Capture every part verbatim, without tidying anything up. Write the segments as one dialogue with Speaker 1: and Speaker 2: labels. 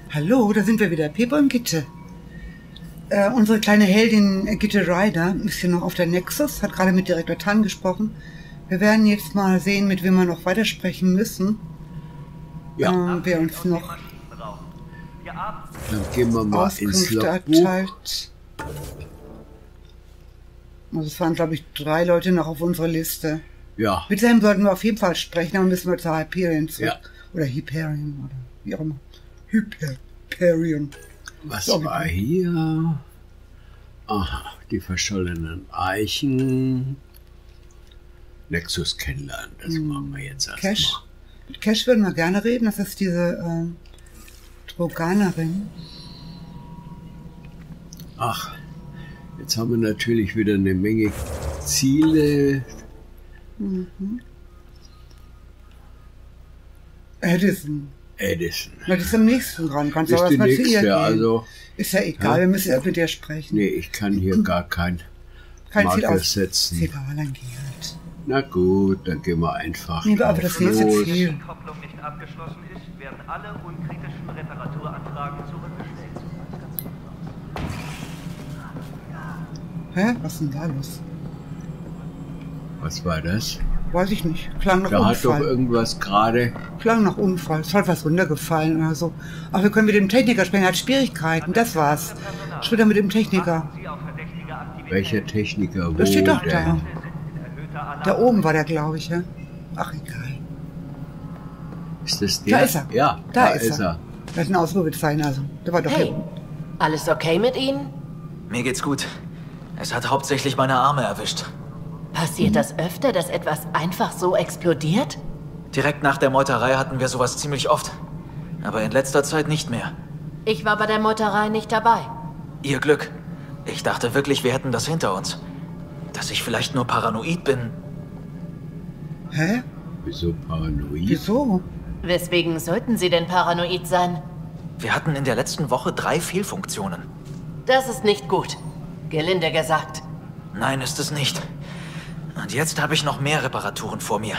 Speaker 1: Hallo, da sind wir wieder. Pepe und Gitte. Äh, unsere kleine Heldin äh, Gitte Ryder ist hier noch auf der Nexus, hat gerade mit Direktor Tan gesprochen. Wir werden jetzt mal sehen, mit wem wir noch weitersprechen müssen.
Speaker 2: Ja.
Speaker 1: Äh, wer uns noch
Speaker 2: Dann gehen wir mal ins
Speaker 1: Auskünfte erteilt. Also es waren, glaube ich, drei Leute noch auf unserer Liste.
Speaker 2: Ja.
Speaker 1: Mit dem sollten wir auf jeden Fall sprechen, dann müssen wir zur Hyperion zurück.
Speaker 2: Ja.
Speaker 1: Oder Hyperion, oder wie auch immer. Hyperion.
Speaker 2: Was
Speaker 1: So,
Speaker 2: war hier? Aha, die verschollenen Eichen. Nexus kennenlernen, das hm. machen wir jetzt erstmal.
Speaker 1: Cash. Mit Cash würden wir gerne reden, das ist diese äh, Droganerin.
Speaker 2: Ach, jetzt haben wir natürlich wieder eine Menge Ziele.
Speaker 1: Mhm. Edison.
Speaker 2: Edison.
Speaker 1: Na, das ist am nächsten dran. Kannst du
Speaker 2: Ist
Speaker 1: auch
Speaker 2: die
Speaker 1: erstmal zu ihr
Speaker 2: nächste,
Speaker 1: gehen.
Speaker 2: also.
Speaker 1: Ist ja egal,
Speaker 2: Ja.
Speaker 1: wir müssen ja mit dir sprechen.
Speaker 2: Nee, ich kann hier gar kein,
Speaker 1: Kein Ziel
Speaker 2: Marker
Speaker 1: aus.
Speaker 2: setzen.
Speaker 1: Ist egal, dann geh halt.
Speaker 2: Na gut, dann gehen wir einfach
Speaker 1: Nee, aber das
Speaker 2: drauf
Speaker 1: nächste
Speaker 2: los.
Speaker 1: Ziel.
Speaker 3: Die Kopplung nicht abgeschlossen ist, werden alle unkritischen Reparaturanfragen zurückgestellt.
Speaker 1: Hä? Was ist denn da los?
Speaker 2: Was war das?
Speaker 1: Weiß ich nicht. Klang nach
Speaker 2: Da hat doch
Speaker 1: Unfall.
Speaker 2: irgendwas gerade...
Speaker 1: Klang nach Unfall. Es hat was runtergefallen oder so. Ach, wir können mit dem Techniker sprechen. Er hat Schwierigkeiten. Das war's. Später mit dem Techniker.
Speaker 2: Welcher Techniker? Wo
Speaker 1: Das steht doch
Speaker 2: denn?
Speaker 1: da. Da oben war der, glaube ich, ja? Ach, egal.
Speaker 2: Ist das der?
Speaker 1: Da ist er.
Speaker 2: Ja,
Speaker 1: Da
Speaker 2: da,
Speaker 1: ist
Speaker 2: ist
Speaker 1: er.
Speaker 2: er.
Speaker 1: Das ist ein Ausrufezeichen, also. Der war doch
Speaker 4: Hey,
Speaker 1: hier.
Speaker 4: alles okay mit Ihnen?
Speaker 5: Mir geht's gut. Es hat hauptsächlich meine Arme erwischt.
Speaker 4: Passiert das öfter, dass etwas einfach so explodiert?
Speaker 5: Direkt nach der Meuterei hatten wir sowas ziemlich oft. Aber in letzter Zeit nicht mehr.
Speaker 4: Ich war bei der Meuterei nicht dabei.
Speaker 5: Ihr Glück. Ich dachte wirklich, wir hätten das hinter uns. Dass ich vielleicht nur paranoid bin.
Speaker 1: Hä?
Speaker 2: Wieso paranoid?
Speaker 1: Wieso?
Speaker 4: Weswegen sollten Sie denn paranoid sein?
Speaker 5: Wir hatten in der letzten Woche drei Fehlfunktionen.
Speaker 4: Das ist nicht gut. Gelinde gesagt.
Speaker 5: Nein, ist es nicht. Und jetzt habe ich noch mehr Reparaturen vor mir.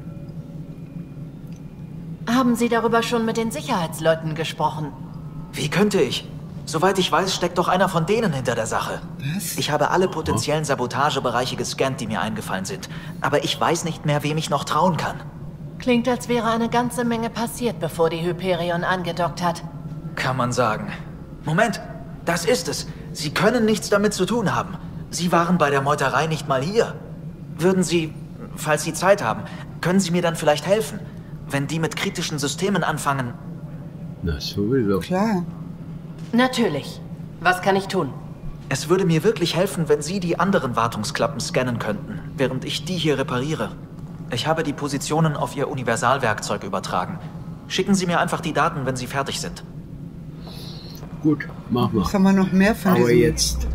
Speaker 4: Haben Sie darüber schon mit den Sicherheitsleuten gesprochen?
Speaker 5: Wie könnte ich? Soweit ich weiß, steckt doch einer von denen hinter der Sache.
Speaker 1: Was?
Speaker 5: Ich habe alle potenziellen Sabotagebereiche gescannt, die mir eingefallen sind. Aber ich weiß nicht mehr, wem ich noch trauen kann.
Speaker 4: Klingt, als wäre eine ganze Menge passiert, bevor die Hyperion angedockt hat.
Speaker 5: Kann man sagen. Moment, das ist es. Sie können nichts damit zu tun haben. Sie waren bei der Meuterei nicht mal hier. Würden Sie, falls Sie Zeit haben, können Sie mir dann vielleicht helfen? Wenn die mit kritischen Systemen anfangen.
Speaker 2: Na sowieso.
Speaker 1: Klar.
Speaker 4: Natürlich. Was kann ich tun?
Speaker 5: Es würde mir wirklich helfen, wenn Sie die anderen Wartungsklappen scannen könnten, während ich die hier repariere. Ich habe die Positionen auf Ihr Universalwerkzeug übertragen. Schicken Sie mir einfach die Daten, wenn Sie fertig sind.
Speaker 2: Gut, machen
Speaker 1: Was
Speaker 2: wir.
Speaker 1: haben wir noch mehr von
Speaker 2: Aber
Speaker 1: diesen?
Speaker 2: jetzt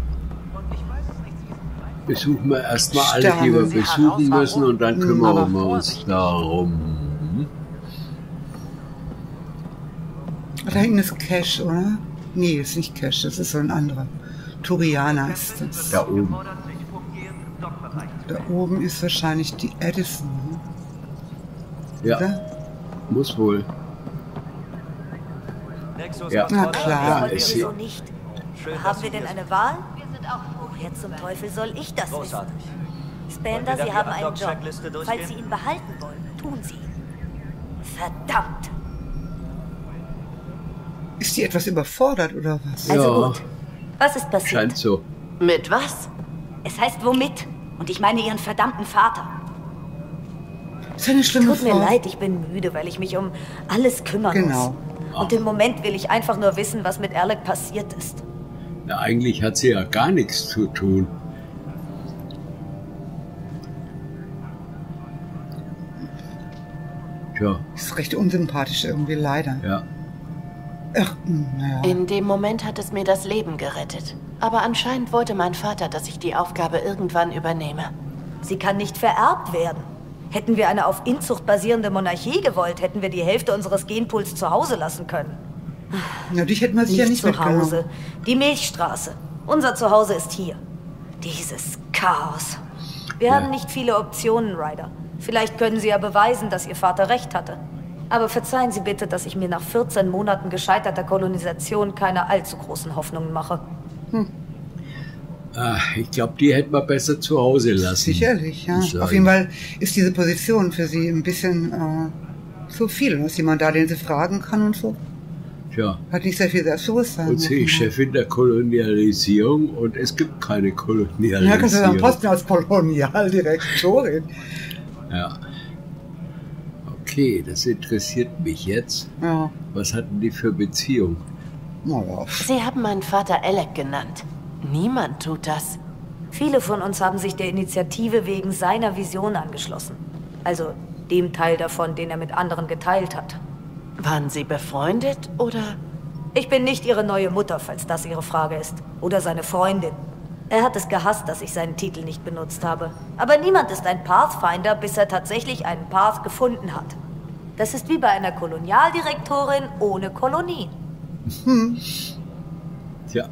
Speaker 2: besuchen wir erstmal alle,
Speaker 1: Sterne.
Speaker 2: die wir
Speaker 1: Sie
Speaker 2: besuchen müssen und dann kümmern
Speaker 1: aber
Speaker 2: wir uns darum.
Speaker 1: Da hinten ist Cash, oder? Nee, ist nicht Cash, das ist so ein anderer. Turiana ist das.
Speaker 2: Da oben.
Speaker 1: Da oben ist wahrscheinlich die Edison,
Speaker 2: Ja,
Speaker 1: oder?
Speaker 2: muss wohl. Ja.
Speaker 1: Na klar.
Speaker 2: Ja, ist sie.
Speaker 6: Wieso nicht? Haben wir denn eine Wahl? Woher zum Teufel soll ich das wissen? Spender, Sie haben einen Job. Falls Sie ihn behalten wollen, tun Sie ihn. Verdammt!
Speaker 1: Ist die etwas überfordert, oder was?
Speaker 6: Also
Speaker 2: Ja.
Speaker 6: gut. Was ist passiert?
Speaker 2: Scheint so.
Speaker 4: Mit was?
Speaker 6: Es heißt womit? Und ich meine Ihren verdammten Vater.
Speaker 1: Ist eine schlimme
Speaker 6: Tut mir
Speaker 1: Frau.
Speaker 6: leid, ich bin müde, weil ich mich um alles kümmern
Speaker 1: Genau.
Speaker 6: muss. Und im Moment will ich einfach nur wissen, was mit Alec passiert ist.
Speaker 2: Na, eigentlich hat sie ja gar nichts zu tun. Tja,
Speaker 1: Ist recht unsympathisch irgendwie, leider.
Speaker 2: ja.
Speaker 1: Ach, naja.
Speaker 4: In dem Moment hat es mir das Leben gerettet. Aber anscheinend wollte mein Vater, dass ich die Aufgabe irgendwann übernehme.
Speaker 6: Sie kann nicht vererbt werden. Hätten wir eine auf Inzucht basierende Monarchie gewollt, hätten wir die Hälfte unseres Genpools zu Hause lassen können.
Speaker 1: Na, dich hätten wir sicher
Speaker 6: Nicht
Speaker 1: nicht
Speaker 6: zu
Speaker 1: mitgenommen.
Speaker 6: Hause. Die Milchstraße. Unser Zuhause ist hier. Dieses Chaos. Wir
Speaker 2: Ja.
Speaker 6: haben nicht viele Optionen, Ryder. Vielleicht können Sie ja beweisen, dass Ihr Vater recht hatte. Aber verzeihen Sie bitte, dass ich mir nach vierzehn Monaten gescheiterter Kolonisation keine allzu großen Hoffnungen mache.
Speaker 1: Hm.
Speaker 2: Ach, ich glaube, die hätten wir besser zu Hause lassen.
Speaker 1: Sicherlich, ja. Auf jeden Fall ist diese Position für Sie ein bisschen äh, zu viel. Ist jemand da, den Sie fragen kann und so?
Speaker 2: Tja.
Speaker 1: Hat nicht sehr viel Selbstbewusstsein.
Speaker 2: Und sie ist Chefin der Kolonialisierung und es gibt keine Kolonialisierung.
Speaker 1: Ja, kannst du dann Posten als Kolonialdirektorin.
Speaker 2: Ja. Okay, das interessiert mich jetzt.
Speaker 1: Ja.
Speaker 2: Was hatten die für Beziehung?
Speaker 1: Naja.
Speaker 4: Sie haben meinen Vater Alec genannt. Niemand tut das.
Speaker 6: Viele von uns haben sich der Initiative wegen seiner Vision angeschlossen. Also dem Teil davon, den er mit anderen geteilt hat.
Speaker 4: Waren Sie befreundet, oder?
Speaker 6: Ich bin nicht Ihre neue Mutter, falls das Ihre Frage ist. Oder seine Freundin. Er hat es gehasst, dass ich seinen Titel nicht benutzt habe. Aber niemand ist ein Pathfinder, bis er tatsächlich einen Path gefunden hat. Das ist wie bei einer Kolonialdirektorin ohne Kolonien.
Speaker 1: Hm.
Speaker 2: Tja.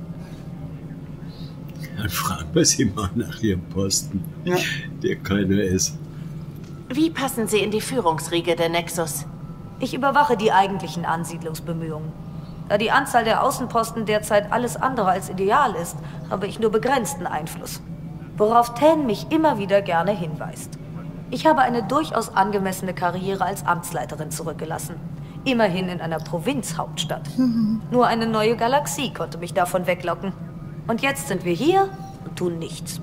Speaker 2: Dann fragen wir sie mal nach ihrem Posten, ja. Der keiner ist.
Speaker 4: Wie passen Sie in die Führungsriege der Nexus?
Speaker 6: Ich überwache die eigentlichen Ansiedlungsbemühungen. Da die Anzahl der Außenposten derzeit alles andere als ideal ist, habe ich nur begrenzten Einfluss. Worauf Tan mich immer wieder gerne hinweist. Ich habe eine durchaus angemessene Karriere als Amtsleiterin zurückgelassen. Immerhin in einer Provinzhauptstadt. Mhm. Nur eine neue Galaxie konnte mich davon weglocken. Und jetzt sind wir hier und tun nichts.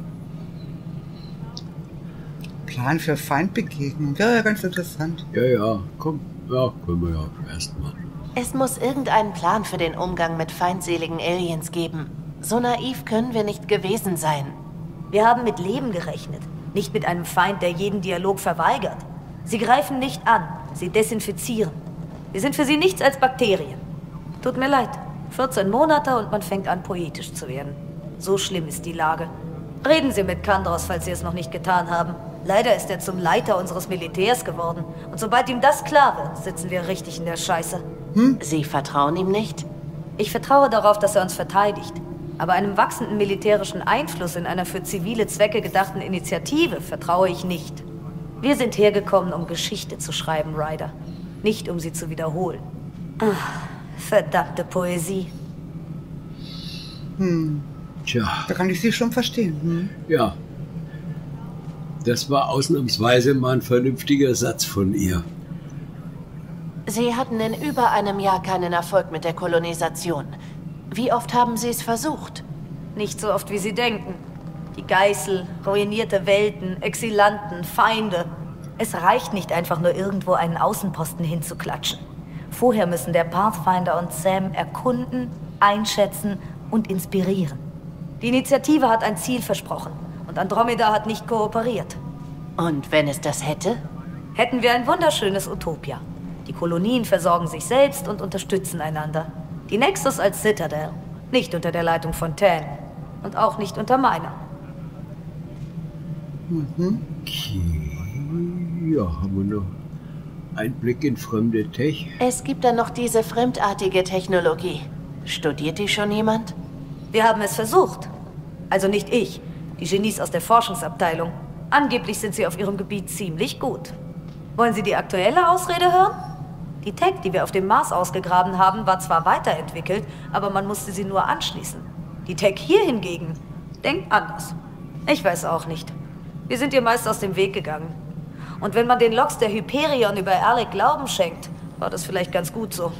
Speaker 1: Plan für Feindbegegnung. Wäre ja ganz interessant.
Speaker 2: Ja, ja, komm. Ja, können wir ja erstmal.
Speaker 4: Es muss irgendeinen Plan für den Umgang mit feindseligen Aliens geben. So naiv können wir nicht gewesen sein.
Speaker 6: Wir haben mit Leben gerechnet, nicht mit einem Feind, der jeden Dialog verweigert. Sie greifen nicht an, sie desinfizieren. Wir sind für sie nichts als Bakterien. Tut mir leid, vierzehn Monate und man fängt an, poetisch zu werden. So schlimm ist die Lage. Reden Sie mit Kandros, falls Sie es noch nicht getan haben. Leider ist er zum Leiter unseres Militärs geworden. Und sobald ihm das klar wird, sitzen wir richtig in der Scheiße.
Speaker 4: Hm? Sie vertrauen ihm nicht?
Speaker 6: Ich vertraue darauf, dass er uns verteidigt. Aber einem wachsenden militärischen Einfluss in einer für zivile Zwecke gedachten Initiative vertraue ich nicht. Wir sind hergekommen, um Geschichte zu schreiben, Ryder. Nicht, um sie zu wiederholen. Ach, verdammte Poesie.
Speaker 1: Hm.
Speaker 2: Tja.
Speaker 1: Da kann ich Sie schon verstehen. Hm?
Speaker 2: Ja. Das war ausnahmsweise mal ein vernünftiger Satz von ihr.
Speaker 4: Sie hatten in über einem Jahr keinen Erfolg mit der Kolonisation. Wie oft haben Sie es versucht?
Speaker 6: Nicht so oft, wie Sie denken. Die Geißel, ruinierte Welten, Exilanten, Feinde. Es reicht nicht einfach nur irgendwo einen Außenposten hinzuklatschen. Vorher müssen der Pathfinder und Sam erkunden, einschätzen und inspirieren. Die Initiative hat ein Ziel versprochen und Andromeda hat nicht kooperiert.
Speaker 4: Und wenn es das hätte?
Speaker 6: Hätten wir ein wunderschönes Utopia. Die Kolonien versorgen sich selbst und unterstützen einander. Die Nexus als Citadel, nicht unter der Leitung von Tan und auch nicht unter meiner.
Speaker 1: Mhm.
Speaker 2: Okay, ja, haben wir noch Einblick in fremde Tech?
Speaker 4: Es gibt dann noch diese fremdartige Technologie. Studiert die schon jemand?
Speaker 6: Wir haben es versucht. Also nicht ich, die Genies aus der Forschungsabteilung. Angeblich sind sie auf ihrem Gebiet ziemlich gut. Wollen Sie die aktuelle Ausrede hören? Die Tech, die wir auf dem Mars ausgegraben haben, war zwar weiterentwickelt, aber man musste sie nur anschließen. Die Tech hier hingegen denkt anders. Ich weiß auch nicht. Wir sind ihr meist aus dem Weg gegangen. Und wenn man den Logs der Hyperion über Alec Glauben schenkt, war das vielleicht ganz gut so.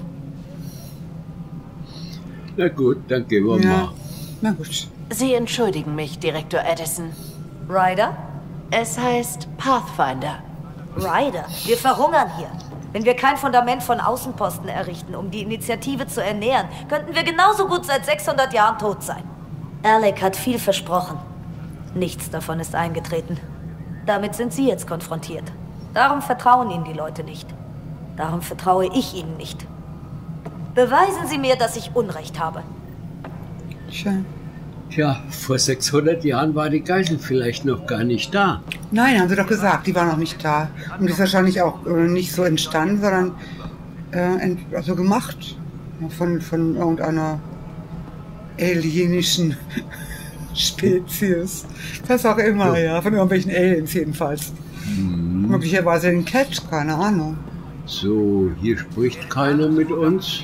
Speaker 2: Na gut, dann gehen wir
Speaker 1: ja.
Speaker 2: mal.
Speaker 1: Na gut.
Speaker 4: Sie entschuldigen mich, Direktor Addison.
Speaker 6: Ryder?
Speaker 4: Es heißt Pathfinder.
Speaker 6: Ryder, wir verhungern hier. Wenn wir kein Fundament von Außenposten errichten, um die Initiative zu ernähren, könnten wir genauso gut seit sechshundert Jahren tot sein. Alec hat viel versprochen. Nichts davon ist eingetreten. Damit sind Sie jetzt konfrontiert. Darum vertrauen Ihnen die Leute nicht. Darum vertraue ich Ihnen nicht. Beweisen Sie mir, dass ich Unrecht habe.
Speaker 1: Schön.
Speaker 2: Tja, vor sechshundert Jahren war die Geißel vielleicht noch gar nicht da.
Speaker 1: Nein, haben Sie doch gesagt, die war noch nicht da. Und die ist wahrscheinlich auch äh, nicht so entstanden, sondern äh, ent also gemacht von, von irgendeiner alienischen Spezies. Was auch immer, ja. ja, von irgendwelchen Aliens jedenfalls. Hm. Möglicherweise den Cat, keine Ahnung.
Speaker 2: So, hier spricht keiner mit uns.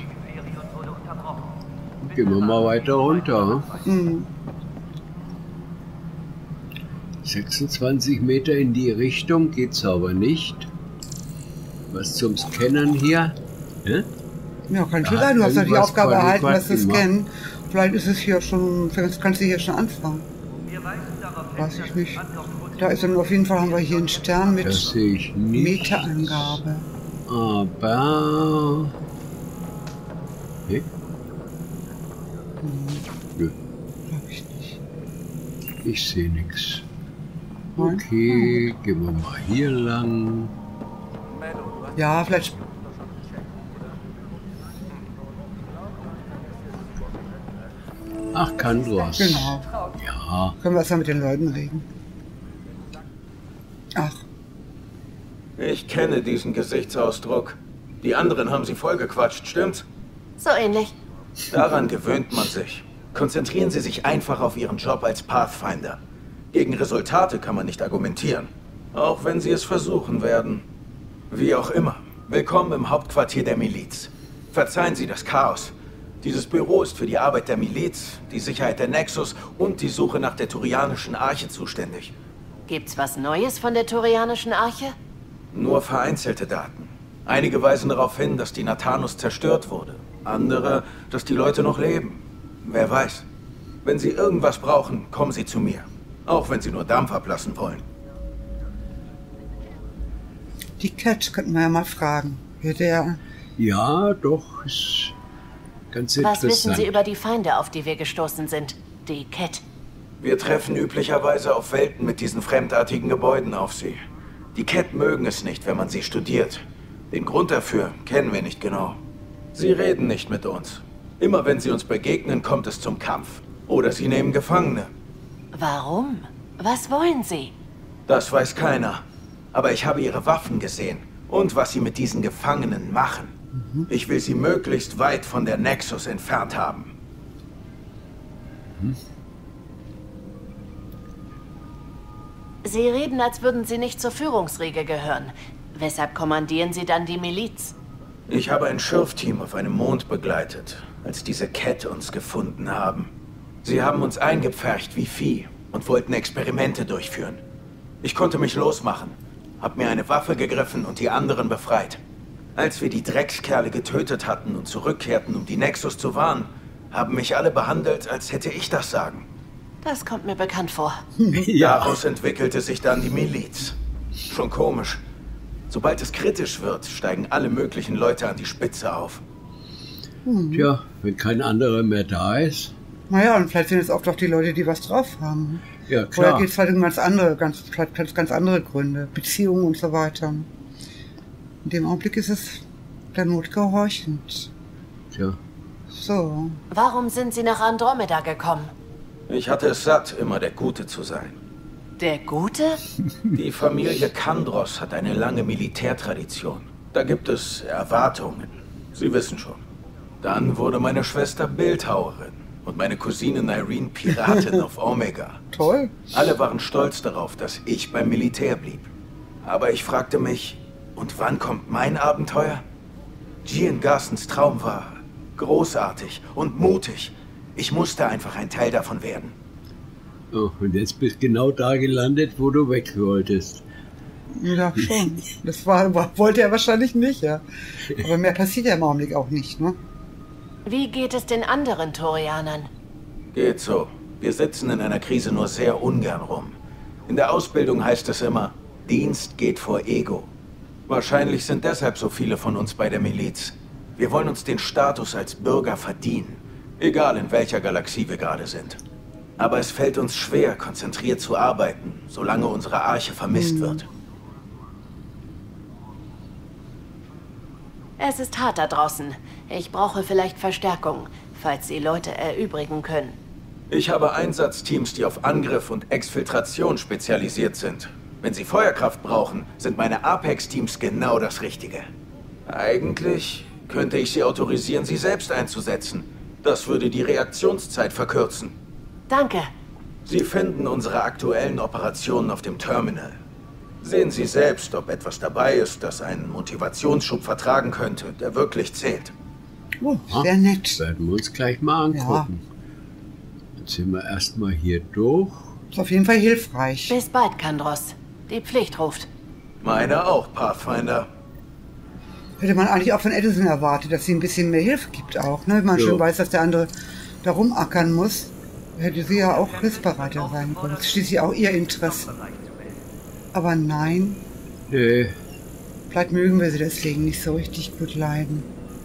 Speaker 2: Gehen wir mal weiter runter.
Speaker 1: Mhm.
Speaker 2: sechsundzwanzig Meter in die Richtung geht's aber nicht. Was zum Scannern hier? Hä?
Speaker 1: Ja, kann schon
Speaker 2: Da
Speaker 1: sein. Du
Speaker 2: hat
Speaker 1: hast ja die
Speaker 2: irgendwas
Speaker 1: Aufgabe erhalten, das zu
Speaker 2: qualifiziert
Speaker 1: scannen. Vielleicht ist es hier schon, vielleicht kannst du hier schon anfangen.
Speaker 3: Wir weisen darauf hin,
Speaker 1: Weiß ich nicht.
Speaker 3: dass Andockroute
Speaker 1: Da ist dann auf jeden Fall, haben wir hier einen Stern mit
Speaker 2: Das sehe ich nicht.
Speaker 1: Meterangabe.
Speaker 2: Aber... Nee? Nö,
Speaker 1: Glaube ich nicht.
Speaker 2: ich sehe nichts.
Speaker 1: Nein?
Speaker 2: Okay, gehen wir mal hier lang.
Speaker 1: Ja, vielleicht.
Speaker 2: Ach, Kandros.
Speaker 1: Genau.
Speaker 2: Ja,
Speaker 1: Können wir erstmal mit den Leuten reden. Ach,
Speaker 7: Ich kenne diesen Gesichtsausdruck. Die anderen haben sie vollgequatscht, stimmt's?
Speaker 4: So ähnlich.
Speaker 7: Daran gewöhnt man sich. Konzentrieren Sie sich einfach auf Ihren Job als Pathfinder. Gegen Resultate kann man nicht argumentieren. Auch wenn Sie es versuchen werden. Wie auch immer. Willkommen im Hauptquartier der Miliz. Verzeihen Sie das Chaos. Dieses Büro ist für die Arbeit der Miliz, die Sicherheit der Nexus und die Suche nach der Turianischen Arche zuständig.
Speaker 4: Gibt's was Neues von der Turianischen Arche?
Speaker 7: Nur vereinzelte Daten. Einige weisen darauf hin, dass die Nathanus zerstört wurde. Andere, dass die Leute noch leben. Wer weiß. Wenn Sie irgendwas brauchen, kommen Sie zu mir. Auch wenn Sie nur Dampf ablassen wollen.
Speaker 1: die Cat könnten wir ja mal fragen. Ja, der,
Speaker 2: ja, doch, ist ganz
Speaker 4: Was
Speaker 2: interessant.
Speaker 4: wissen Sie über die Feinde, auf die wir gestoßen sind? Die Cat.
Speaker 7: Wir treffen üblicherweise auf Welten mit diesen fremdartigen Gebäuden auf sie. Die Cat mögen es nicht, wenn man sie studiert. Den Grund dafür kennen wir nicht genau. Sie reden nicht mit uns. Immer wenn sie uns begegnen, kommt es zum Kampf. Oder sie nehmen Gefangene.
Speaker 4: Warum? Was wollen Sie?
Speaker 7: Das weiß keiner. Aber ich habe ihre Waffen gesehen. Und was sie mit diesen Gefangenen machen. Ich will sie möglichst weit von der Nexus entfernt haben.
Speaker 4: Sie reden, als würden Sie nicht zur Führungsriege gehören. Weshalb kommandieren Sie dann die Miliz?
Speaker 7: Ich habe ein Schürfteam auf einem Mond begleitet, als diese Cat uns gefunden haben. Sie haben uns eingepfercht wie Vieh und wollten Experimente durchführen. Ich konnte mich losmachen, hab mir eine Waffe gegriffen und die anderen befreit. Als wir die Dreckskerle getötet hatten und zurückkehrten, um die Nexus zu warnen, haben mich alle behandelt, als hätte ich das Sagen.
Speaker 4: Das kommt mir bekannt vor.
Speaker 2: Ja,
Speaker 7: Daraus entwickelte sich dann die Miliz. Schon komisch. Sobald es kritisch wird, steigen alle möglichen Leute an die Spitze auf.
Speaker 2: tja, wenn kein anderer mehr da ist.
Speaker 1: naja, und vielleicht sind es oft auch die Leute, die was drauf haben.
Speaker 2: Ja,
Speaker 1: Oder
Speaker 2: klar.
Speaker 1: geht es halt um ganz andere, ganz, vielleicht ganz, ganz andere Gründe, Beziehungen und so weiter. In dem Augenblick ist es der Not gehorchend.
Speaker 2: Tja,
Speaker 1: So.
Speaker 4: Warum sind Sie nach Andromeda gekommen?
Speaker 7: Ich hatte es satt, immer der Gute zu sein.
Speaker 4: Der Gute?
Speaker 7: Die Familie Kandros hat eine lange Militärtradition. Da gibt es Erwartungen. Sie wissen schon. Dann wurde meine Schwester Bildhauerin und meine Cousine Irene Piratin auf Omega.
Speaker 1: Toll.
Speaker 7: Alle waren stolz darauf, dass ich beim Militär blieb. Aber ich fragte mich, und wann kommt mein Abenteuer? Gian Garsons Traum war großartig und mutig. Ich musste einfach ein Teil davon werden.
Speaker 2: oh, und jetzt bist du genau da gelandet, wo du weg wolltest.
Speaker 1: Ja, schon. Das war, wollte er wahrscheinlich nicht, ja. Aber mehr passiert ja im Augenblick auch nicht, ne?
Speaker 4: Wie geht es den anderen Turianern?
Speaker 7: Geht so. Wir sitzen in einer Krise nur sehr ungern rum. In der Ausbildung heißt es immer, Dienst geht vor Ego. Wahrscheinlich sind deshalb so viele von uns bei der Miliz. Wir wollen uns den Status als Bürger verdienen. Egal in welcher Galaxie wir gerade sind. Aber es fällt uns schwer, konzentriert zu arbeiten, solange unsere Arche vermisst wird.
Speaker 4: Es ist hart da draußen. Ich brauche vielleicht Verstärkung, falls Sie Leute erübrigen können.
Speaker 7: Ich habe Einsatzteams, die auf Angriff und Exfiltration spezialisiert sind. Wenn Sie Feuerkraft brauchen, sind meine Apex-Teams genau das Richtige. Eigentlich könnte ich Sie autorisieren, sie selbst einzusetzen. Das würde die Reaktionszeit verkürzen.
Speaker 4: Danke.
Speaker 7: Sie finden unsere aktuellen Operationen auf dem Terminal. Sehen Sie selbst, ob etwas dabei ist, das einen Motivationsschub vertragen könnte, der wirklich zählt.
Speaker 1: Oh, sehr nett.
Speaker 2: Das werden wir uns gleich mal angucken. Ja. Jetzt sind wir erstmal hier durch.
Speaker 1: Ist auf jeden Fall hilfreich.
Speaker 4: Bis bald, Kandros. Die Pflicht ruft.
Speaker 7: Meine auch, Pathfinder.
Speaker 1: Hätte man eigentlich auch von Edison erwartet, dass sie ein bisschen mehr Hilfe gibt auch. Ne? Wenn man
Speaker 2: ja.
Speaker 1: schon weiß, dass der andere da rumackern muss, hätte sie ja auch hilfsbereiter sein können. Das ist schließlich auch ihr Interesse. Aber nein.
Speaker 2: Nee.
Speaker 1: Vielleicht mögen wir sie deswegen nicht so richtig gut leiden.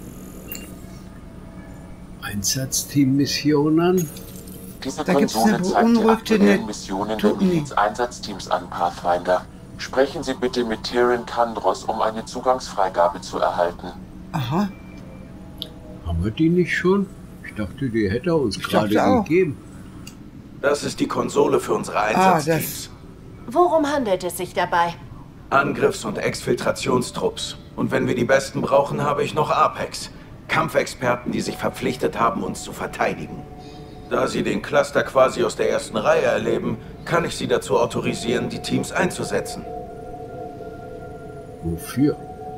Speaker 2: Einsatzteam-Missionen.
Speaker 8: Diese
Speaker 1: Da gibt's
Speaker 8: Konsole
Speaker 1: eine
Speaker 8: zeigt die
Speaker 1: beunruhigte
Speaker 8: aktuellen Missionen der
Speaker 1: Totni.
Speaker 8: Militz-Einsatzteams an, Pathfinder. Sprechen Sie bitte mit Tyrion Kandros, um eine Zugangsfreigabe zu erhalten.
Speaker 1: Aha.
Speaker 2: Haben wir die nicht schon? Ich dachte, die hätte er uns
Speaker 1: Ich
Speaker 2: gerade
Speaker 1: dachte auch.
Speaker 2: gegeben.
Speaker 7: Das ist die Konsole für unsere
Speaker 1: Ah,
Speaker 7: Einsatzteams.
Speaker 4: Worum handelt es sich dabei?
Speaker 7: Angriffs- und Exfiltrationstrupps. Und wenn wir die Besten brauchen, habe ich noch Apex. Kampfexperten, die sich verpflichtet haben, uns zu verteidigen. Da Sie den Cluster quasi aus der ersten Reihe erleben, kann ich Sie dazu autorisieren, die Teams einzusetzen.
Speaker 2: Wofür?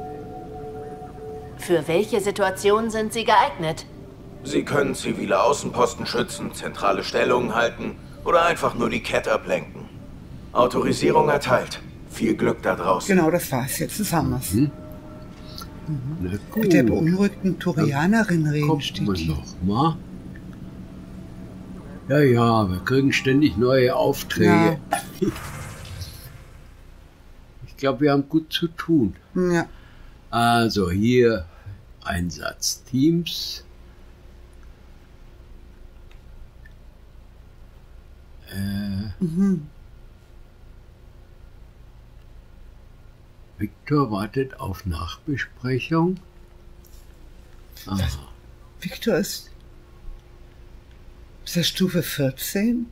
Speaker 4: Für welche Situation sind sie geeignet?
Speaker 7: Sie können zivile Außenposten schützen, zentrale Stellungen halten oder einfach nur die Kette ablenken. Autorisierung erteilt. Viel Glück da draußen.
Speaker 1: Genau, das war's jetzt. Das haben wir's.
Speaker 2: Mhm. Na gut.
Speaker 1: Mit der beunruhigten Turianerin reden,
Speaker 2: Kommt
Speaker 1: steht
Speaker 2: man
Speaker 1: hier.
Speaker 2: noch mal. Ja, ja, wir kriegen ständig neue Aufträge.
Speaker 1: Ja.
Speaker 2: Ich glaube, wir haben gut zu tun.
Speaker 1: Ja.
Speaker 2: Also hier Einsatzteams. Äh,
Speaker 1: Mhm.
Speaker 2: Victor wartet auf Nachbesprechung. Aha.
Speaker 1: Victor ist. Ist das Stufe vierzehn?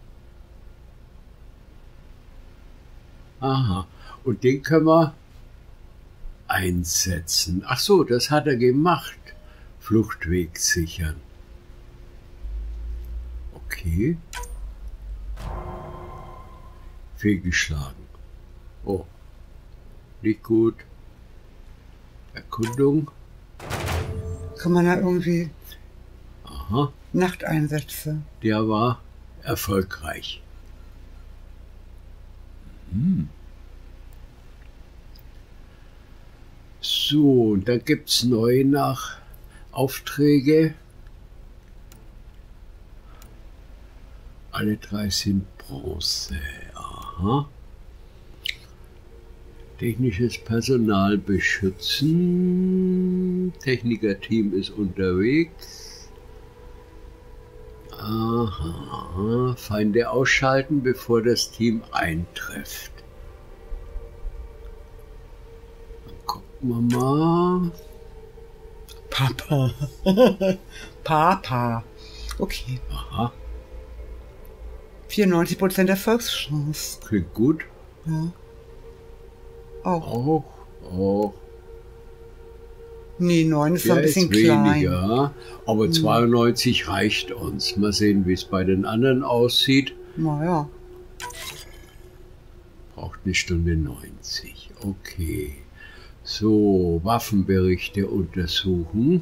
Speaker 2: Aha. Und den können wir einsetzen. Ach so, das hat er gemacht. Fluchtweg sichern. Okay. Fehlgeschlagen. Oh. Nicht gut. Erkundung.
Speaker 1: Kann man da irgendwie
Speaker 2: Aha.
Speaker 1: Nachteinsätze?
Speaker 2: Der war erfolgreich. Hm. So, und dann gibt es neu nach Aufträge. Alle drei sind Bronze. Aha. Technisches Personal beschützen. Technikerteam ist unterwegs. Aha. Feinde ausschalten, bevor das Team eintrifft. Dann gucken wir mal.
Speaker 1: Papa. Papa. Okay.
Speaker 2: Aha,
Speaker 1: vierundneunzig Prozent Erfolgschance.
Speaker 2: klingt gut.
Speaker 1: Ja. Auch.
Speaker 2: Auch, auch.
Speaker 1: Nee, neun ist
Speaker 2: Ja,
Speaker 1: ein bisschen
Speaker 2: ist
Speaker 1: klein.
Speaker 2: weniger, aber zweiundneunzig reicht uns. Mal sehen, wie es bei den anderen aussieht.
Speaker 1: Naja.
Speaker 2: Braucht eine Stunde neunzig. Okay. So, Waffenberichte untersuchen.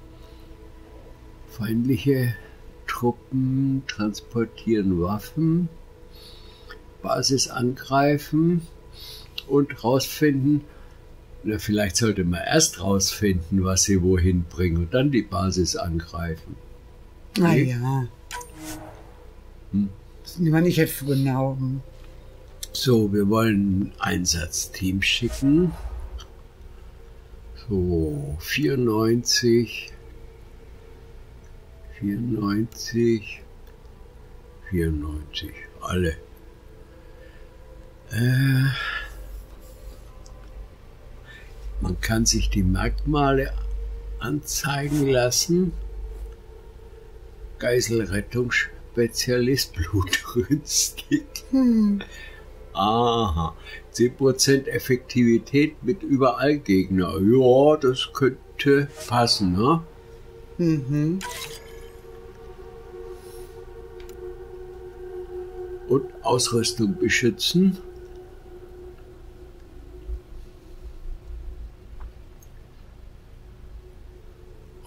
Speaker 2: Feindliche Truppen transportieren Waffen. Basis angreifen und rausfinden. Na, vielleicht sollte man erst rausfinden, was sie wohin bringen und dann die Basis angreifen.
Speaker 1: Naja.
Speaker 2: Hm.
Speaker 1: Das nehmen wir nicht jetzt so genau.
Speaker 2: So, wir wollen ein Einsatzteam schicken. So, vierundneunzig, vierundneunzig, vierundneunzig, alle. Äh, man kann sich die Merkmale anzeigen lassen. Geiselrettungsspezialist, blutrünstig.
Speaker 1: Hm.
Speaker 2: Aha, zehn Prozent Effektivität mit überall Gegner. Ja, das könnte passen, ne?
Speaker 1: Mhm.
Speaker 2: Und Ausrüstung beschützen.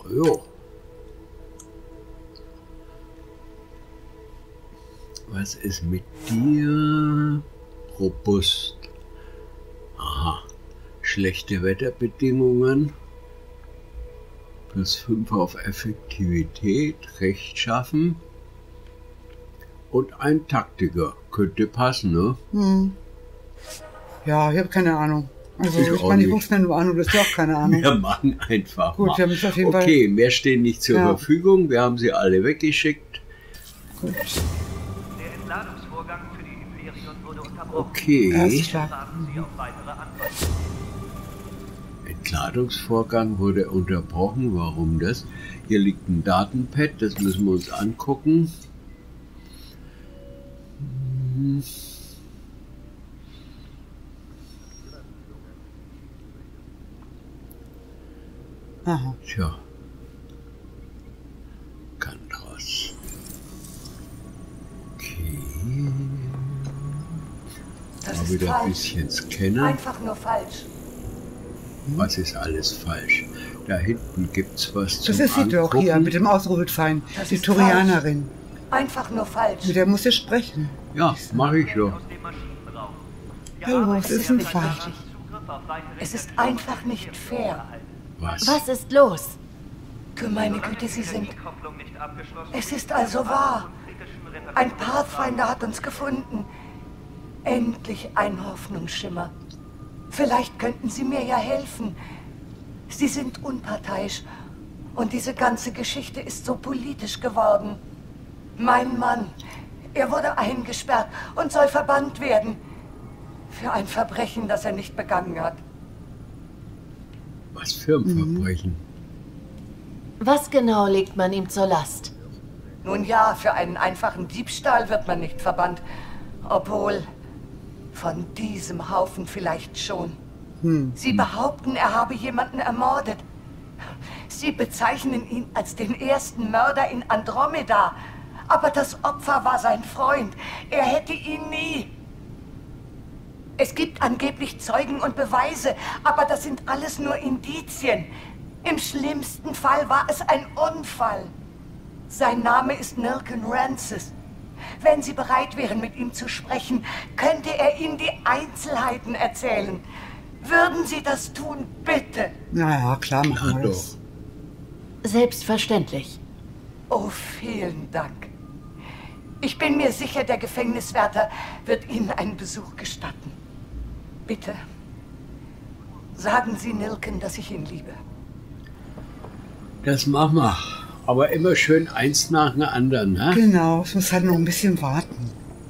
Speaker 2: Jo. Was ist mit dir? Robust. Aha. Schlechte Wetterbedingungen. Plus fünf auf Effektivität. Rechtschaffen. Und ein Taktiker. Könnte passen, ne?
Speaker 1: Hm. Ja, ich habe keine Ahnung. Also
Speaker 2: Ich
Speaker 1: ich,
Speaker 2: auch
Speaker 1: meine, ich
Speaker 2: nicht.
Speaker 1: rufe nur an, du hast ja auch keine Ahnung.
Speaker 2: Wir machen einfach
Speaker 1: Gut,
Speaker 2: mal.
Speaker 1: wir müssen auf jeden Fall-
Speaker 2: Okay, mehr stehen nicht zur
Speaker 1: Ja.
Speaker 2: Verfügung. Wir haben sie alle weggeschickt.
Speaker 1: Gut.
Speaker 3: Der Entladungsvorgang für die Hyperion wurde unterbrochen.
Speaker 2: Okay.
Speaker 1: Alles klar.
Speaker 3: Warten Sie auf weitere Antworten.
Speaker 2: Entladungsvorgang wurde unterbrochen. Warum das? Hier liegt ein Datenpad, das müssen wir uns angucken. Hm.
Speaker 1: Aha.
Speaker 2: Tja. Kandros. Okay.
Speaker 9: Das
Speaker 2: Mal
Speaker 9: ist
Speaker 2: wieder ein
Speaker 9: falsch.
Speaker 2: bisschen scannen.
Speaker 9: Einfach nur falsch.
Speaker 2: Was ist alles falsch? Da hinten gibt's was zum
Speaker 1: Das ist sie doch hier
Speaker 2: Angucken.
Speaker 1: mit dem Ausrufezeichen.
Speaker 9: Das
Speaker 1: Die
Speaker 9: ist
Speaker 1: Turianerin.
Speaker 9: Einfach nur falsch.
Speaker 1: Mit der muss ich sprechen.
Speaker 2: Ja, mache ich doch.
Speaker 3: Aus dem Maschinenraum. Wir
Speaker 1: Hallo,
Speaker 3: haben
Speaker 1: was ist denn
Speaker 3: jetzt
Speaker 1: falsch?
Speaker 3: Zugriff auf weitere
Speaker 9: Es ist einfach nicht fair.
Speaker 2: Was?
Speaker 4: Was ist los?
Speaker 9: Du meine Güte, Sie sind...
Speaker 3: Kopplung nicht abgeschlossen.
Speaker 9: Es ist also wahr. Ein Pathfinder hat uns gefunden. Endlich ein Hoffnungsschimmer. Vielleicht könnten Sie mir ja helfen. Sie sind unparteiisch. Und diese ganze Geschichte ist so politisch geworden. Mein Mann, er wurde eingesperrt und soll verbannt werden. Für ein Verbrechen, das er nicht begangen hat.
Speaker 2: Was für ein Verbrechen?
Speaker 4: Was genau legt man ihm zur Last?
Speaker 9: Nun ja, für einen einfachen Diebstahl wird man nicht verbannt. Obwohl, von diesem Haufen vielleicht schon. Sie behaupten, er habe jemanden ermordet. Sie bezeichnen ihn als den ersten Mörder in Andromeda. Aber das Opfer war sein Freund. Er hätte ihn nie. Es gibt angeblich Zeugen und Beweise, aber das sind alles nur Indizien. Im schlimmsten Fall war es ein Unfall. Sein Name ist Nilken Rancis. Wenn Sie bereit wären, mit ihm zu sprechen, könnte er Ihnen die Einzelheiten erzählen. Würden Sie das tun, bitte?
Speaker 1: Naja, klar machen
Speaker 2: Ja,
Speaker 1: wir
Speaker 2: doch.
Speaker 1: das.
Speaker 4: Selbstverständlich.
Speaker 9: Oh, vielen Dank. Ich bin mir sicher, der Gefängniswärter wird Ihnen einen Besuch gestatten. Bitte, sagen Sie Nilken, dass ich ihn liebe.
Speaker 2: Das machen wir. Aber immer schön eins nach dem anderen, ne?
Speaker 1: Genau, es muss halt noch ein bisschen warten.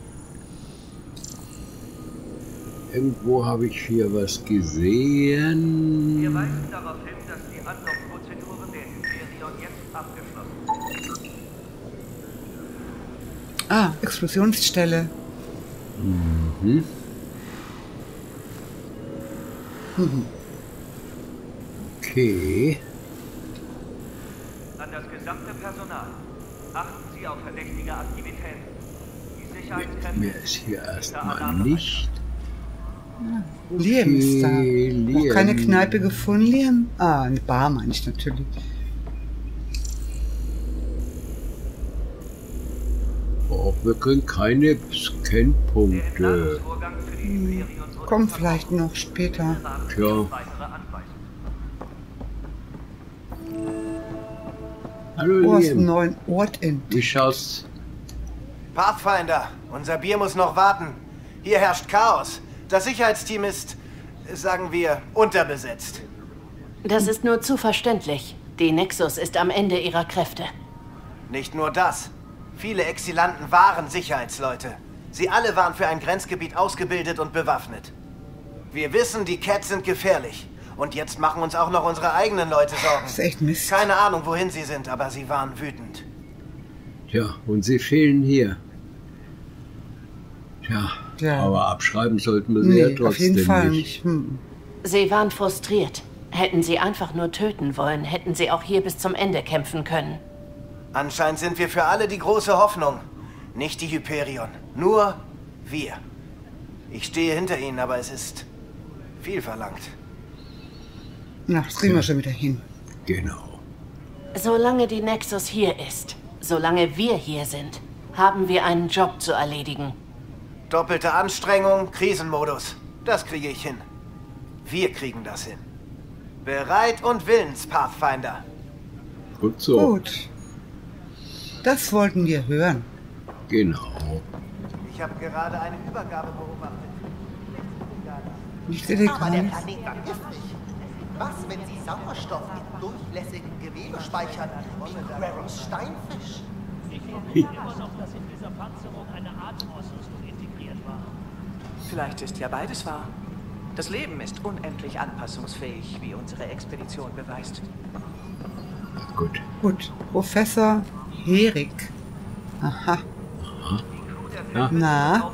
Speaker 2: Irgendwo habe ich hier was
Speaker 3: Wir
Speaker 2: gesehen.
Speaker 3: weisen darauf hin, dass die Anlaufprozeduren der Hyperion jetzt abgeschlossen sind.
Speaker 1: Ah, Explosionsstelle.
Speaker 2: Mhm. Okay.
Speaker 3: An das gesamte Personal. Achten Sie auf verdächtige Aktivitäten. Die Sicherheitskräfte...
Speaker 2: Mehr ist hier erstmal nicht.
Speaker 1: Liam ist da.
Speaker 2: Liam.
Speaker 1: Noch keine Kneipe gefunden, Liam? Ah, eine Bar meine ich natürlich.
Speaker 2: Oh, wir kriegen keine
Speaker 3: Der
Speaker 2: Scanpunkte.
Speaker 3: Entladungsvorgang für die Hyperion wurde
Speaker 1: Kommt vielleicht noch später.
Speaker 2: Tja.
Speaker 3: weitere Anweisungen.
Speaker 2: Hallo
Speaker 1: Oh, hast einen
Speaker 2: Liam.
Speaker 1: neuen Ort in.
Speaker 2: Wie schaut's?
Speaker 10: Pathfinder, unser Bier muss noch warten. Hier herrscht Chaos. Das Sicherheitsteam ist, sagen wir, unterbesetzt.
Speaker 4: Das ist nur zu verständlich. Die Nexus ist am Ende ihrer Kräfte.
Speaker 10: Nicht nur das. Viele Exilanten waren Sicherheitsleute. Sie alle waren für ein Grenzgebiet ausgebildet und bewaffnet. Wir wissen, die Cats sind gefährlich. Und jetzt machen uns auch noch unsere eigenen Leute Sorgen.
Speaker 1: Das ist echt Mist.
Speaker 10: Keine Ahnung, wohin sie sind, aber sie waren wütend.
Speaker 2: Tja, und sie fehlen hier. Tja,
Speaker 1: Ja.
Speaker 2: aber abschreiben sollten wir sie ja
Speaker 1: Nee,
Speaker 2: trotzdem
Speaker 1: auf jeden Fall
Speaker 2: nicht.
Speaker 1: nicht. Hm.
Speaker 4: Sie waren frustriert. Hätten sie einfach nur töten wollen, hätten sie auch hier bis zum Ende kämpfen können.
Speaker 10: Anscheinend sind wir für alle die große Hoffnung. Nicht die Hyperion, nur wir. Ich stehe hinter ihnen, aber es ist viel verlangt.
Speaker 1: Na, das kriegen wir schon wieder hin.
Speaker 2: Genau.
Speaker 4: Solange die Nexus hier ist, solange wir hier sind, haben wir einen Job zu erledigen.
Speaker 10: Doppelte Anstrengung, Krisenmodus. Das kriege ich hin. Wir kriegen das hin. Bereit und willens, Pathfinder.
Speaker 2: Gut so.
Speaker 1: Gut. Das wollten wir hören.
Speaker 2: Genau.
Speaker 10: Ich habe gerade eine Übergabe beobachtet.
Speaker 1: Nicht illegal.
Speaker 11: Aber der Planet war giftig. Was, wenn sie Sauerstoff in durchlässigen Gewebe speichern, wie Guerreros Steinfisch?
Speaker 12: Ich glaube immer noch, dass in dieser Panzerung eine Atemausrüstung integriert war.
Speaker 13: Vielleicht ist ja beides wahr. Das Leben ist unendlich anpassungsfähig, wie unsere Expedition beweist.
Speaker 2: Gut.
Speaker 1: Gut. Professor Herig. Aha.
Speaker 2: Ja.
Speaker 1: Na?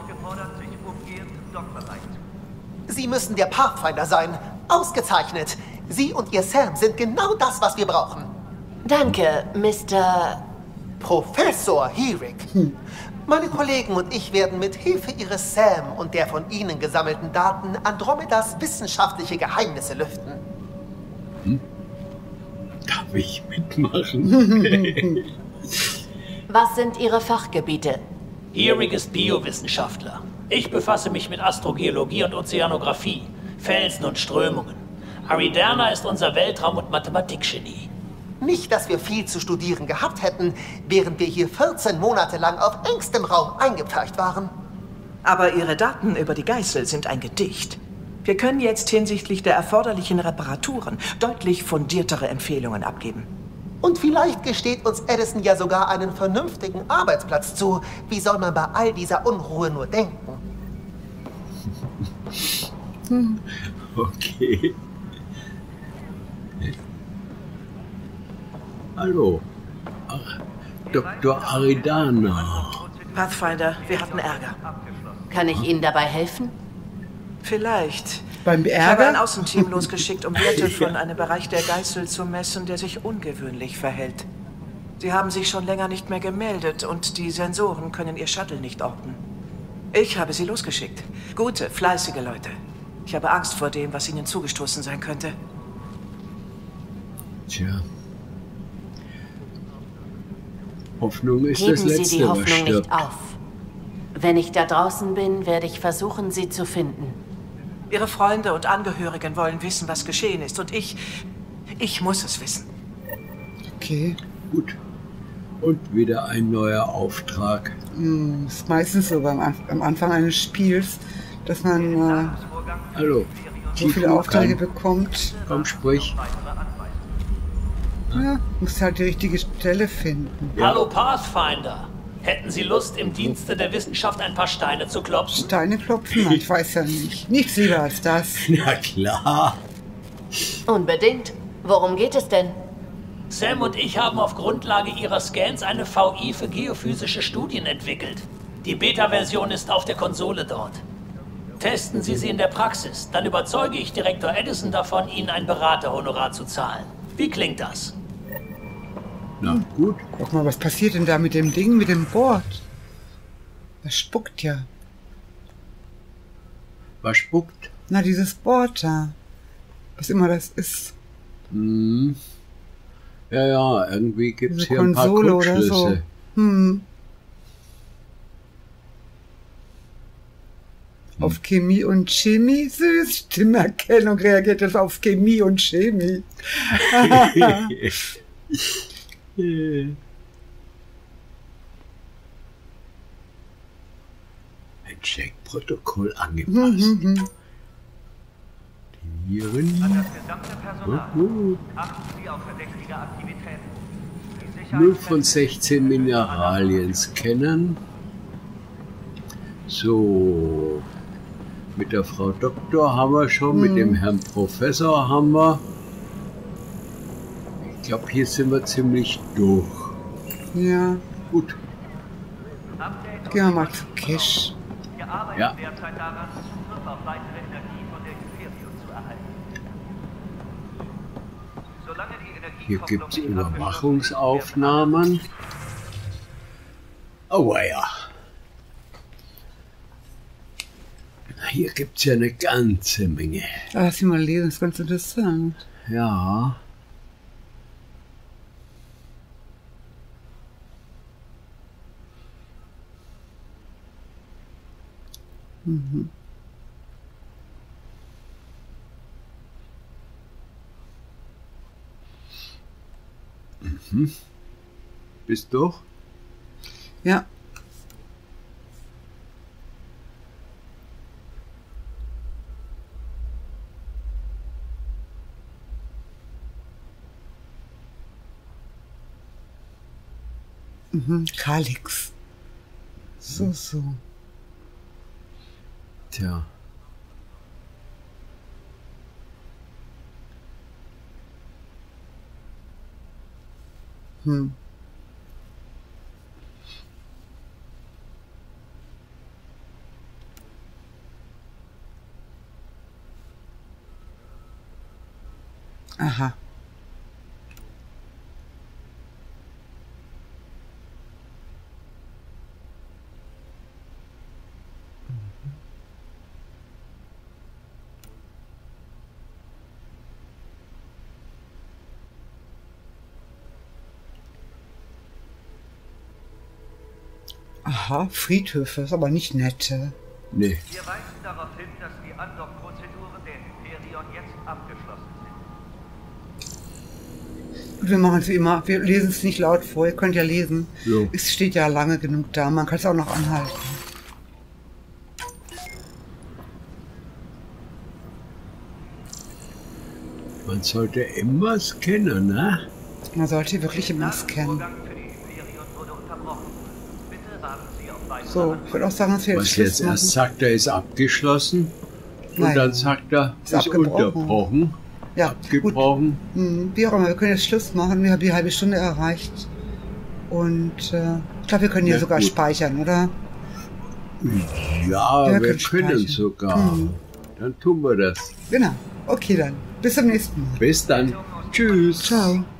Speaker 11: Sie müssen der Pathfinder sein. Ausgezeichnet. Sie und Ihr Sam sind genau das, was wir brauchen.
Speaker 4: Danke, Mister
Speaker 11: Professor Herig. Hm. Meine Kollegen und ich werden mit Hilfe Ihres Sam und der von Ihnen gesammelten Daten Andromedas wissenschaftliche Geheimnisse lüften.
Speaker 2: Hm? Darf ich mitmachen?
Speaker 4: Was sind Ihre Fachgebiete?
Speaker 12: Herig ist Biowissenschaftler. Ich befasse mich mit Astrogeologie und Ozeanographie, Felsen und Strömungen. Ariderna ist unser Weltraum- und Mathematikgenie.
Speaker 11: Nicht, dass wir viel zu studieren gehabt hätten, während wir hier vierzehn Monate lang auf engstem Raum eingepfercht waren.
Speaker 13: Aber Ihre Daten über die Geißel sind ein Gedicht. Wir können jetzt hinsichtlich der erforderlichen Reparaturen deutlich fundiertere Empfehlungen abgeben.
Speaker 11: Und vielleicht gesteht uns Edison ja sogar einen vernünftigen Arbeitsplatz zu. Wie soll man bei all dieser Unruhe nur denken?
Speaker 2: Hm. Okay. Hallo. Ach, Doktor Aridana.
Speaker 13: Pathfinder, wir hatten Ärger.
Speaker 4: Kann ich Ihnen dabei helfen?
Speaker 13: Vielleicht.
Speaker 1: Beim
Speaker 13: Ich habe
Speaker 1: Ärger?
Speaker 13: ein Außenteam losgeschickt, um Werte von einem Bereich der Geißel zu messen, der sich ungewöhnlich verhält. Sie haben sich schon länger nicht mehr gemeldet und die Sensoren können Ihr Shuttle nicht orten. Ich habe sie losgeschickt. Gute, fleißige Leute. Ich habe Angst vor dem, was ihnen zugestoßen sein könnte.
Speaker 2: Tja. Hoffnung ist
Speaker 4: Geben
Speaker 2: das Letzte,
Speaker 4: Sie die Hoffnung
Speaker 2: was stirbt.
Speaker 4: nicht auf. Wenn ich da draußen bin, werde ich versuchen, Sie zu finden.
Speaker 13: Ihre Freunde und Angehörigen wollen wissen, was geschehen ist. Und ich... ich muss es wissen.
Speaker 1: Okay.
Speaker 2: Gut. Und wieder ein neuer Auftrag.
Speaker 1: Hm, ist meistens so beim, am Anfang eines Spiels, dass man äh,
Speaker 2: Hallo.
Speaker 1: so viele Aufträge bekommt.
Speaker 2: Komm, sprich.
Speaker 1: Ja, muss halt die richtige Stelle finden.
Speaker 12: Ja. Hallo Pathfinder. Hätten Sie Lust, im Dienste der Wissenschaft ein paar Steine zu klopfen?
Speaker 1: Steine klopfen? Nein, ich weiß ja nicht. Nichts lieber als das.
Speaker 2: Na klar.
Speaker 4: Unbedingt. Worum geht es denn?
Speaker 12: Sam und ich haben auf Grundlage Ihrer Scans eine V I für geophysische Studien entwickelt. Die Beta-Version ist auf der Konsole dort. Testen Sie sie in der Praxis, dann überzeuge ich Direktor Edison davon, Ihnen ein Beraterhonorar zu zahlen. Wie klingt das?
Speaker 2: Na gut.
Speaker 1: Guck mal, was passiert denn da mit dem Ding, mit dem Board? Das spuckt ja.
Speaker 2: Was spuckt?
Speaker 1: Na, dieses Board da. Was immer das ist.
Speaker 2: Hm. Ja, ja, irgendwie gibt es
Speaker 1: Diese
Speaker 2: hier ein paar
Speaker 1: Konsole oder
Speaker 2: Kurzschlüsse.
Speaker 1: so. Hm. Auf Chemie und Chemie? Süß. Stimmerkennung reagiert jetzt auf Chemie und Chemie.
Speaker 2: Ein Checkprotokoll angepasst. Definieren.
Speaker 3: An das gesamte Personal.
Speaker 2: Gut.
Speaker 3: Achten Sie auf verdächtige Aktivitäten.
Speaker 2: null von sechzehn Mineralien scannen. So. Mit der Frau Doktor haben wir schon,
Speaker 1: Hm.
Speaker 2: mit dem Herrn Professor haben wir. Ich glaube, hier sind wir ziemlich durch.
Speaker 1: Ja.
Speaker 2: Gut.
Speaker 1: Gehen wir mal zu Cash.
Speaker 3: Wir arbeiten
Speaker 2: Ja.
Speaker 3: derzeit daran, Zugriff auf weitere Energie von der Imperium zu erhalten. Solange die Energie
Speaker 2: Hier gibt es Überwachungsaufnahmen. Oh ja. Hier gibt es ja eine ganze Menge.
Speaker 1: Ah, lass mich mal lesen, das ist ganz interessant.
Speaker 2: Ja.
Speaker 1: Mhm.
Speaker 2: Mhm. Bist du?
Speaker 1: Ja. Mhm. Kalix. So, so.
Speaker 2: Tja.
Speaker 1: Hm. Aha. Aha, Friedhöfe, ist aber nicht nette.
Speaker 2: Nee.
Speaker 3: Wir weisen darauf hin, dass die Andock-Prozeduren der Hyperion jetzt abgeschlossen sind.
Speaker 1: Wir machen es wie immer. Wir lesen es nicht laut vor. Ihr könnt ja lesen.
Speaker 2: Jo.
Speaker 1: Es steht ja lange genug da. Man kann es auch noch anhalten.
Speaker 2: Man sollte immer scannen, ne?
Speaker 1: Man sollte wirklich immer scannen. So, ich würde auch sagen, dass wir jetzt
Speaker 2: Was
Speaker 1: Schluss
Speaker 2: jetzt
Speaker 1: machen.
Speaker 2: erst sagt er, ist abgeschlossen. Und
Speaker 1: Nein.
Speaker 2: dann sagt er,
Speaker 1: Ist
Speaker 2: ist,
Speaker 1: abgebrochen.
Speaker 2: unterbrochen.
Speaker 1: Ja,
Speaker 2: abgebrochen.
Speaker 1: Hm, wie auch immer, wir können jetzt Schluss machen. Wir haben die halbe Stunde erreicht. Und äh, ich glaube, wir können hier
Speaker 2: Ja,
Speaker 1: sogar
Speaker 2: gut.
Speaker 1: speichern, oder?
Speaker 2: Ja,
Speaker 1: Ja,
Speaker 2: wir
Speaker 1: können
Speaker 2: können
Speaker 1: speichern.
Speaker 2: sogar.
Speaker 1: Mhm.
Speaker 2: Dann tun wir das.
Speaker 1: Genau. Okay, dann. Bis zum nächsten Mal.
Speaker 2: Bis dann. Tschüss.
Speaker 1: Ciao.